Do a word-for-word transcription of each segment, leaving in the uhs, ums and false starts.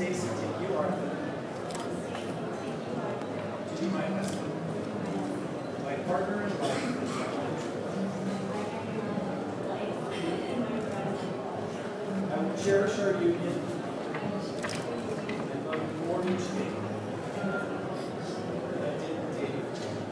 Stacy, take you, Arthur, to be my husband, my partner in life. I will cherish our union and love you more each day than I did David.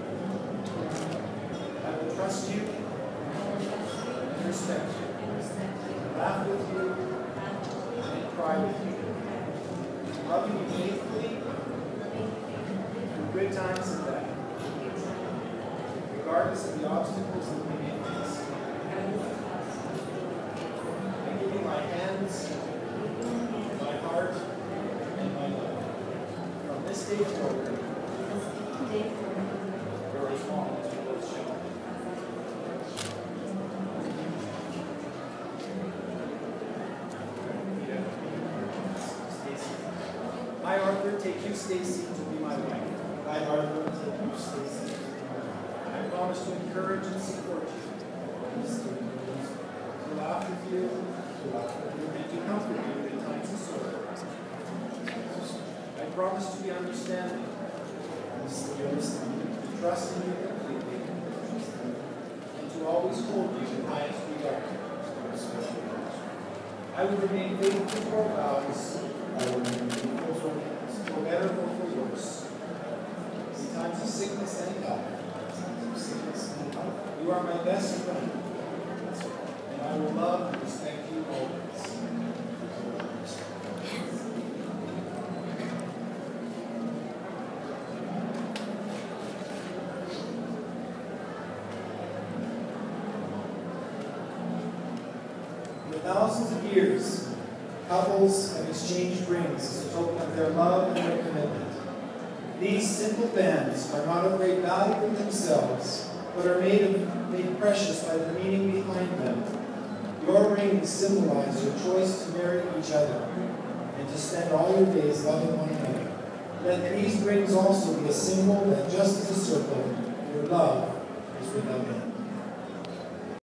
I will trust you and respect you, laugh with you, and cry with you, loving you faithfully through good times and bad, regardless of the obstacles that we may face. I give you my hands, my heart, and my love. From this day forward, your response will show. I, Arthur, take you, Stacy, to be my wife. I, Arthur, take you, Stacy, to be my wife. I promise to encourage and support you, to laugh with you, and to comfort you in times of sorrow. I promise to be understanding, to trust in you completely, and to always hold you in highest regard. I will remain faithful to our vows, I will remain faithful to our vows, for better or for worse, in times of sickness and health. You are my best friend, and I will love and respect you always. For thousands of years, couples have exchanged rings as a token of their love and their commitment. These simple bands are not of great value in themselves, but are made, of, made precious by the meaning behind them. Your rings symbolize your choice to marry each other and to spend all your days loving one another. Let these rings also be a symbol that just as a circle, your love is without end.